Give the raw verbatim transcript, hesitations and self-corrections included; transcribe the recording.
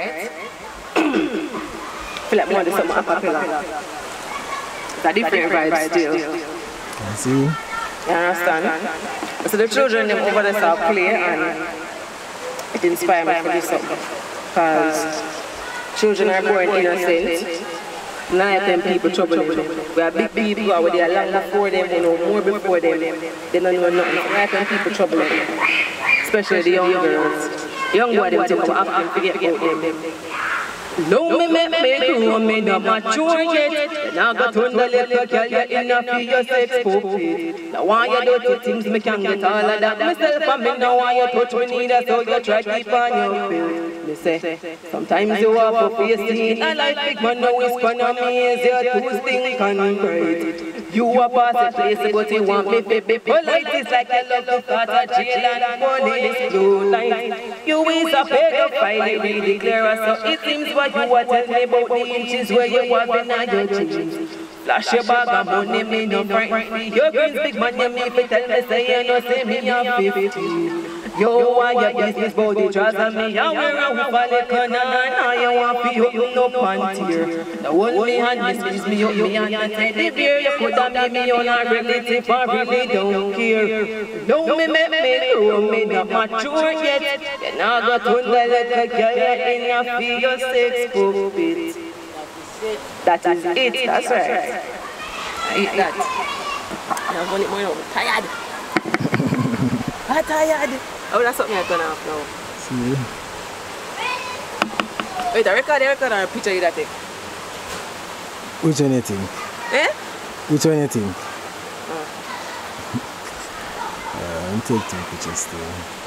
feel like more than something popular. It's a different vibe still. I see. You understand? So the children them over there start play and it inspired me to do something. Because children are born innocent. Like them people troubling them. We are big people who are there long before them, you know, more before them. They don't know nothing. Like them people troubling them. Especially the young girls. Young boys, them take up and forget about them. No me make me grow, me not mature yet. Now got on the little girl, you're enough for your sex puppet. Now why you do things, me can get all of that. Myself and me now why you touch me neither, so you try keep on your feet. Me say, sometimes you walk for face teen. I like big man, no whisper, no me is your two stink and bright. You a pass a place, but you want me to be polite. It's like you love to start a jail and police blue light. You is a pedophile, it really clear, so it seems what you are telling me about the inches where you have been on your jeans. Flash your bag of money, me no frightened. Your green big man, you me fi tell me say you no see me I'm fifty. You want your business about the JHAZAHRA me, I wear a whip a liquor, now you want fi open no pantier. Now hold me and squeeze me up, me and I say the beer you could have made me on a relative, I really don't care. Don't me make me grow, me not mature yet. Then I got to the little girl in a fi your sex puppet. That is it, that's right. I eat that. Now I'm going more now, tired. I'm tired. Oh, that's something I'm gonna have now. See? Wait, a record, a record, or a picture you that take? Which one you think? Eh? Which one you think? Oh. uh, I'm taking two pictures still.